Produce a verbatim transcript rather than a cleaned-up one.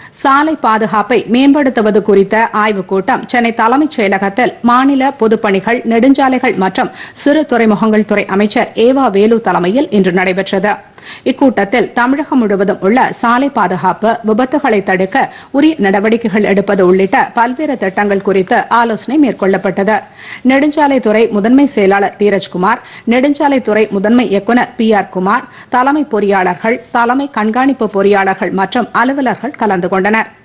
சாலை பாதுகாப்பை மேம்படுத்துவது குறித்த ஆய்வுக் கூட்டம் சென்னை தலைமைச் செயலகத்தில் மாநில பொதுப்பணிகள், நெடுஞ்சாலைகள் மற்றும் சிறு துறைமுகங்கள் துறை அமைச்சர் எ.வ.வேலு தலைமையில் இன்று நடைபெற்றது. இக்கூட்டத்தில் தமிழகம் முழுவதும் உள்ள சாலை பாதுகாப்பு, விபத்துகளை தடுக்க உரிய நடவடிக்கைகள் எடுப்பது உள்ளிட்ட பல்வேறு திட்டங்கள் குறித்து ஆலோசனை மேற்கொள்ளப்பட்டது. நெடுஞ்சாலைத்துறை முதன்மை செயலாளர் தீரஜ்குமார், நெடுஞ்சாலைத்துறை முதன்மை இயக்குநர் பி ஆர் குமார், தலைமை பொறியாளர்கள், தலைமை கண்காணிப்பு பொறியாளர்கள் மற்றும் அலுவலர்கள் கலந்து கொண்டனர்.